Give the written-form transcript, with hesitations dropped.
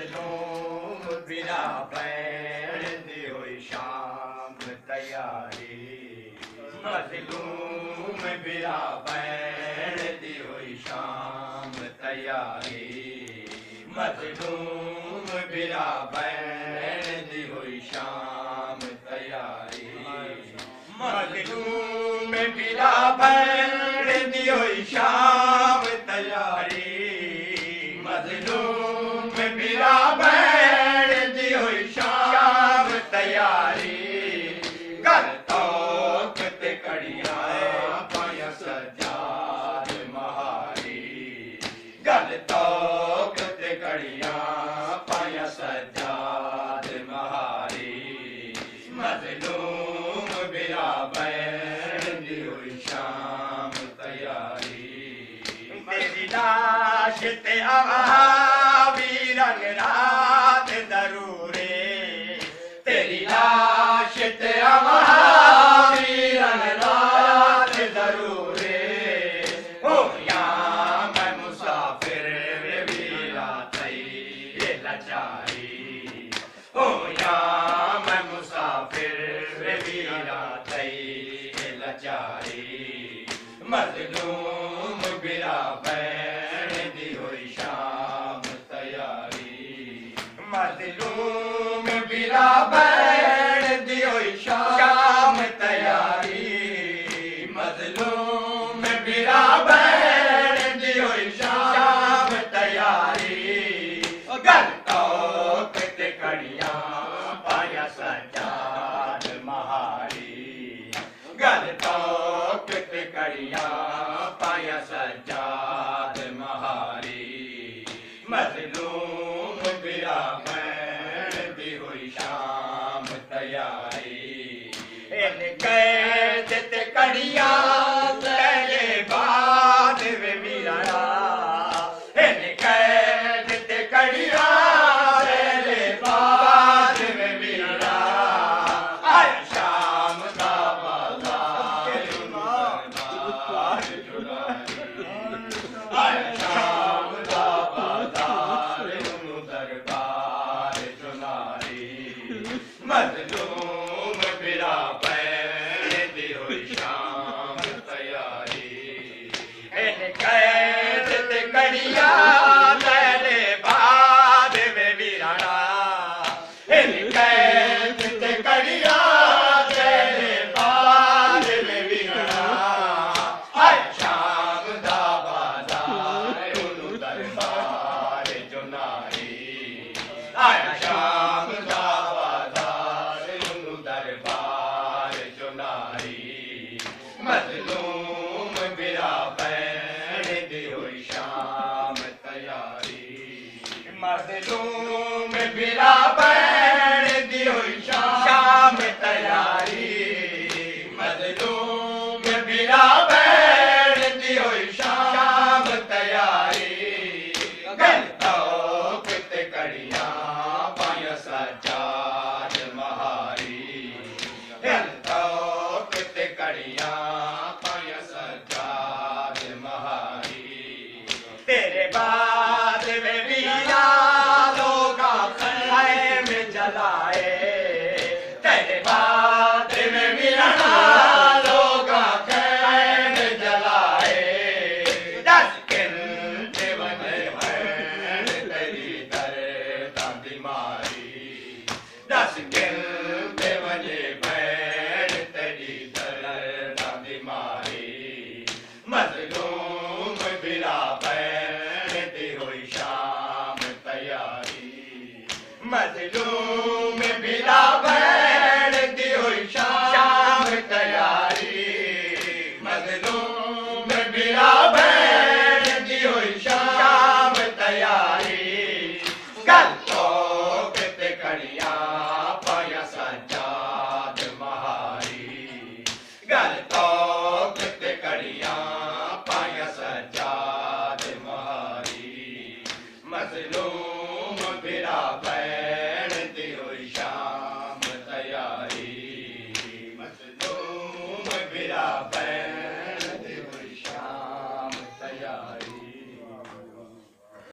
मजलूम बिरा बैण दी हुई शाम तैयारी मजलूम बिरा बैण दी हुई शाम तैयारी मजलूम बिरा बैण दी हुई शाम तैयारी मजलूम बिरा बैण दी हुई शाम तैयारी मजलूम बिरा बैण दी हुई शाम तैयारी गल तौक ते कड़िया पाया सजाद महारी गल तौक ते कड़िया पाया सजाद महारी मजलूम बिरा बैण दी हुई शाम तैयारी तेरी लाश ते आवी रंग रात जरूरे तेरी लाश ते आवी रंग रात जरूरे ओ या मैं मुसाफिर वीरा तई लाचारी ओ या मैं मुसाफिर वीरा तई लाचारी मजलूम बिरा बैण दी हुई शाम तैयारी मजलूम बिरा बैण दी हुई शाम तैयारी मजलूम बिरा बैण दी हुई शाम तैयारी गल तौक ते कड़िया पाया सजाद महारी गल तौक ते कड़िया पाया सजाद महारी मजलूम बिरा बैण दी हुई शाम तैयारी इन कैद ते कड़िया तेरे बाद वे मीरा इन कैद ते कड़िया तेरे बाद वे मीरा आया शाम दा बाजार आया शाम दा बाजार दरबार चुनारी मजलूम बिरा बैण दी हुई शाम तैयारी इन कैद ते कड़िया तेरे बाद वे वीराना इन कैद ते कड़िया तेरे बाद वे वीराना आया शाम दा बाजार उनु दरबार चुनारी आया शाम दा बाजार उनु दरबार चुनारी मजलूम बिरा बैण दी हुई शाम तैयारी मजलूम बिरा बैण दी हुई शाम तैयारी मजलूम बिरा बैण दी हुई शाम तैयारी गल तौक ते कड़िया पाया सजाद महारी गल तौक ते कड़िया पाया सजाद महारी तेरे बाद वे वीरा लोगा खैम जलाए तेरे बाद वे वीरा लोगा खैम जलाए दस किंते बने बैण तेरी दर्दां दी मारी दस किंते बने बैण तेरी दर्दां दी मारी मजलूम बिरा बैण दी हुई शाम तैयारी मजलूम बिरा बैण दी हुई शाम तैयारी मजलूम बिरा बैण दी हुई शाम तैयारी गल तौक ते कड़िया पाया सजाद महारी गल तौक ते कड़िया पाया सजाद महारी मजलूम बिरा बैण दी हुई शाम तैयारी मजलूम बिरा बैण दी हुई शाम तैयारी